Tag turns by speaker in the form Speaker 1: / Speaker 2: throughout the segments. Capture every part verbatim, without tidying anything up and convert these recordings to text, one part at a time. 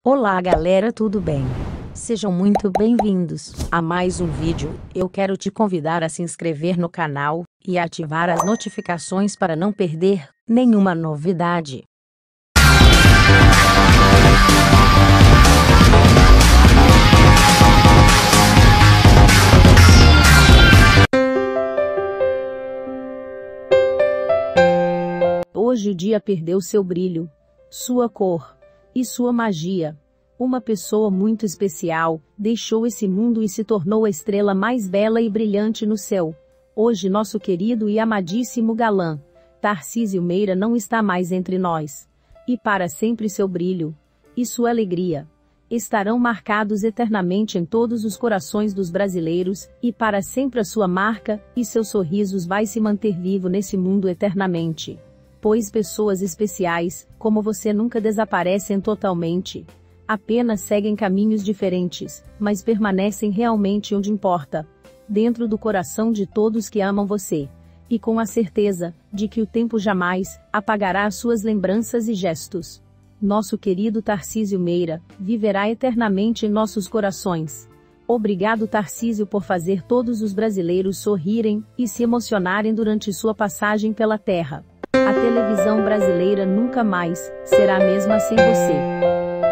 Speaker 1: Olá galera, tudo bem? Sejam muito bem-vindos a mais um vídeo. Eu quero te convidar a se inscrever no canal e ativar as notificações para não perder nenhuma novidade. Hoje o dia perdeu seu brilho, sua cor e sua magia. Uma pessoa muito especial deixou esse mundo e se tornou a estrela mais bela e brilhante no céu. Hoje nosso querido e amadíssimo galã, Tarcísio Meira, não está mais entre nós. E para sempre seu brilho e sua alegria estarão marcados eternamente em todos os corações dos brasileiros, e para sempre a sua marca e seus sorrisos vai se manter vivo nesse mundo eternamente. Pois pessoas especiais, como você, nunca desaparecem totalmente. Apenas seguem caminhos diferentes, mas permanecem realmente onde importa. Dentro do coração de todos que amam você. E com a certeza, de que o tempo jamais apagará as suas lembranças e gestos. Nosso querido Tarcísio Meira, viverá eternamente em nossos corações. Obrigado Tarcísio por fazer todos os brasileiros sorrirem e se emocionarem durante sua passagem pela terra. A televisão brasileira nunca mais será a mesma sem você.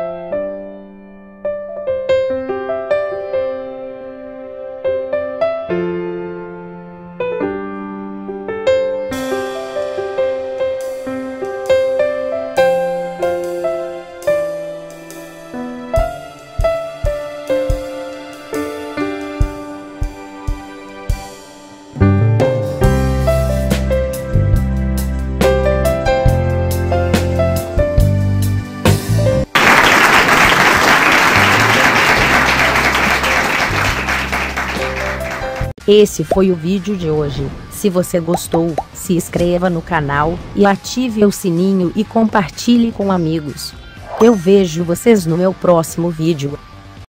Speaker 1: Esse foi o vídeo de hoje. Se você gostou, se inscreva no canal e ative o sininho e compartilhe com amigos. Eu vejo vocês no meu próximo vídeo.